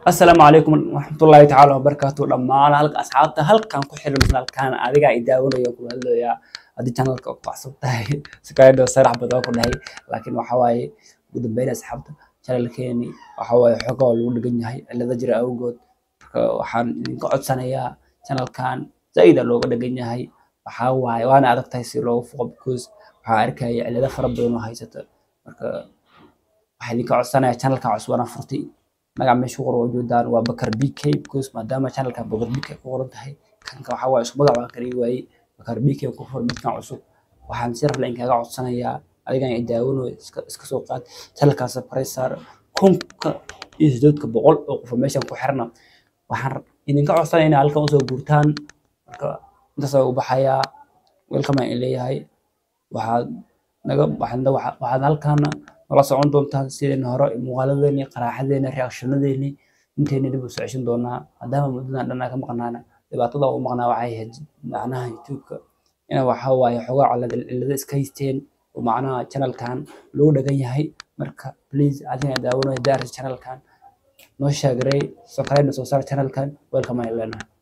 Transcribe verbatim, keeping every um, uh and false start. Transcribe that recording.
السلام عليكم ورحمة الله تعالى وبركاته. لما أنا هلك أصحابته هلك كان كحيل مثل كان أديك يداون ويقول هلا يا أدي channel كوك بعصبته سكايد وسرح بدأكون هاي لكن وحواي قد بين أصحابته channel كيني وحواي حقه الولد جنيه اللي ذجر أوجود وحن قعد سنة يا channel كان زايد اللي قد جنيه هاي وحواي وأنا عرفت تيسيره فوق بكوز وحارك هاي اللي ذفر بدونه هاي ست وحدي قعد سنة channel كعصوانا فرتي magaca meesha ku qoran wajoodan waa Bakar B K because maadaama channelka Bakar B K ku qoran tahay kanka waxa waa isku magac waan kari waayay Bakar B K ku furan midkan cusub waxaan si rafla in kaga codsanayaa adigan ay daawano iska iska soo qaad channelka subscribe saar kunka iyo siddeedka boqol oo qof meeshan ku xirna waxaan idinka codsanayaa in halkan soo guurtaan marka intaas oo baxaya welcome in leeyahay waxaad naga baxna waxaad halkan wala socon doontaan sideen hore muuqaaladeena qaraxadeena reactionadeena inteena dib u soo ceshan doonaa hadaba muddadan dhanna ka maqnaana dhibaatada oo maqnaa waxay ahayd macnaha YouTube-ka ina waxa waaye xogaa cilada iska haysteen oo macnaha channel-kan loo dhagan yahay marka please adina daawanaya daar channel-kan noo sheegay subscribe soo saar channel-kan welcome ay leena